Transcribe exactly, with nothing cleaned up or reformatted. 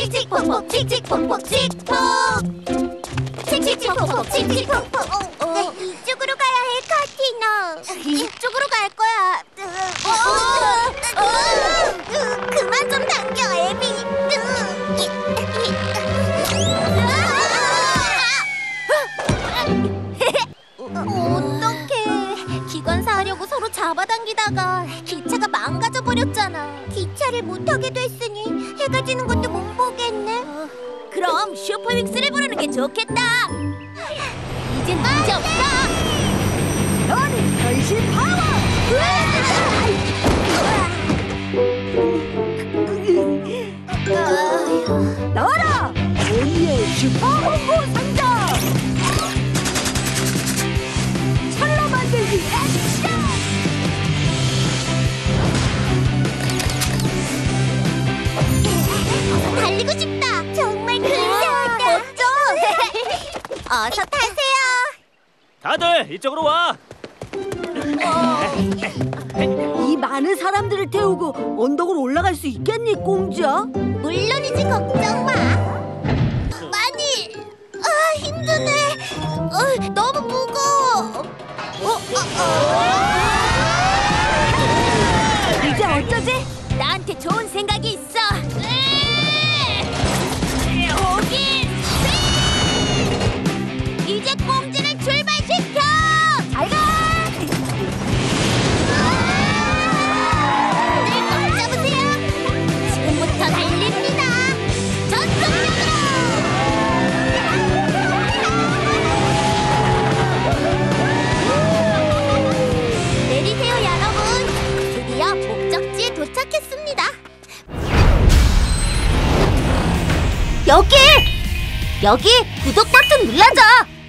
칙칙폭폭 칙칙폭폭 칙폭 칙칙폭폭 칙칙폭폭. 이쪽으로 가야 해, 카티너. 이쪽으로 갈 거야. 그만 좀 당겨, 에비. 어떡해. 기관사 하려고 서로 잡아당기다가 기차가 망가져버렸잖아. 기차를 못 타게 됐으니 해가 지는 것도 못 보겠네. 어, 그럼 슈퍼윅스를 부르는 게 좋겠다. 이젠 문제 없어. 너는 변신 파워! 나와라! 언니의 슈퍼 홍보 상자! 철로 만들기 액션! 달리고 싶다. 정말 근사하다. 멋져. 어서 타세요. 다들 이쪽으로 와. 이 많은 사람들을 태우고 언덕을 올라갈 수 있겠니, 공주야? 물론이지, 걱정 마. 많이 아 힘드네. 어, 너무 무거워. 어, 어, 어. 이제 어쩌지? 나한테 좋은 생각이 있어. 거기 이제 꽁지를 출발시켜. 잘 가! 늘 잡으세요. 지금부터 달립니다. 전속력으로. 내리세요, 여러분. 드디어 목적지에 도착했습니다. 여기! 여기 구독 버튼 눌러줘!